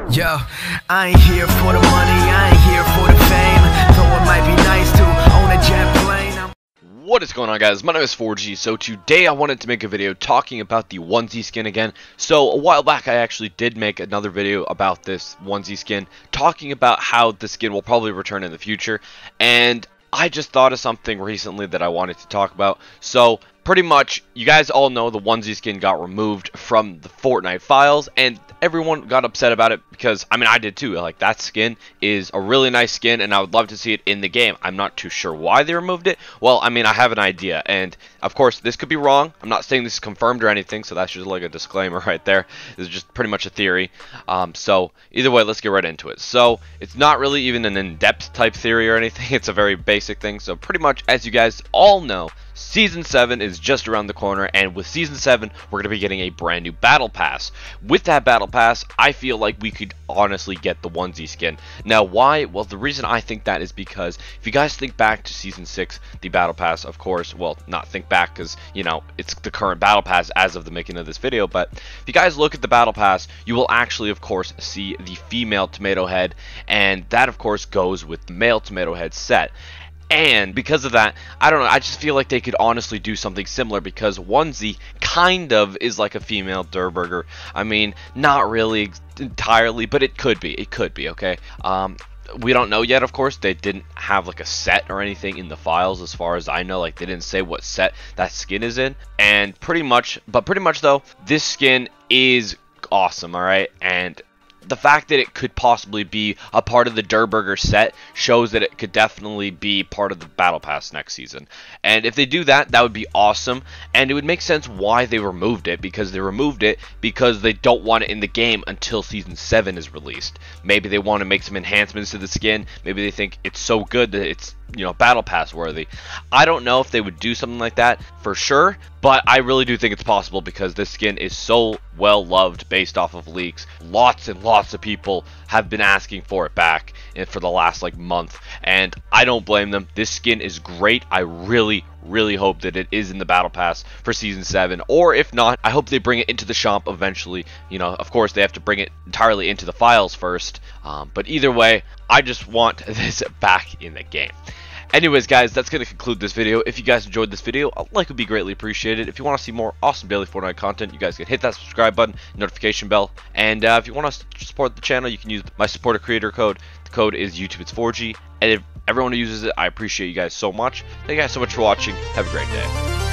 Yo, I ain't here for the money, I ain't here for the fame. Though it might be nice to own a jet plane. What is going on, guys? My name is 4G. So today I wanted to make a video talking about the onesie skin again. So a while back I actually did make another video about this onesie skin, talking about how the skin will probably return in the future, and I just thought of something recently that I wanted to talk about. So pretty much, you guys all know the onesie skin got removed from the Fortnite files, and everyone got upset about it because, I mean, I did too. Like, that skin is a really nice skin, and I would love to see it in the game. I'm not too sure why they removed it. Well, I mean, I have an idea, and of course, this could be wrong. I'm not saying this is confirmed or anything, so that's just like a disclaimer right there. This is just pretty much a theory. So either way, let's get right into it. So it's not really even an in-depth type theory or anything. It's a very basic thing. So pretty much, as you guys all know, Season 7 is just around the corner, and with Season 7, we're going to be getting a brand new Battle Pass. With that Battle Pass, I feel like we could honestly get the onesie skin. Now, why? Well, the reason I think that is because if you guys think back to Season 6, the Battle Pass, of course, well, not think back because, you know, it's the current Battle Pass as of the making of this video, but if you guys look at the Battle Pass, you will actually, of course, see the female tomato head, and that, of course, goes with the male tomato head set. And because of that, I don't know, I just feel like they could honestly do something similar, because onesie kind of is like a female Durburger. I mean, not really entirely, but it could be, okay? We don't know yet, of course. They didn't have like a set or anything in the files as far as I know. Like, they didn't say what set that skin is in. And pretty much though, this skin is awesome, alright? And the fact that it could possibly be a part of the Durburger set shows that it could definitely be part of the Battle Pass next season. And if they do that, that would be awesome. And it would make sense why they removed it, because they removed it because they don't want it in the game until Season 7 is released. Maybe they want to make some enhancements to the skin. Maybe they think it's so good that it's, you know, Battle Pass worthy. I don't know if they would do something like that for sure, but I really do think it's possible because this skin is so well loved based off of leaks. Lots and lots of people have been asking for it back for the last like month, and I don't blame them. This skin is great. I really hope that it is in the Battle Pass for Season 7, or if not, I hope they bring it into the shop eventually. You know, of course, they have to bring it entirely into the files first, but either way, I just want this back in the game. Anyways, guys, that's going to conclude this video. If you guys enjoyed this video, a like would be greatly appreciated. If you want to see more awesome daily Fortnite content, you guys can hit that subscribe button, notification bell, and if you want to support the channel, you can use my supporter creator code. The code is YouTube It's 4G, and if everyone who uses it, I appreciate you guys so much. Thank you guys so much for watching. Have a great day.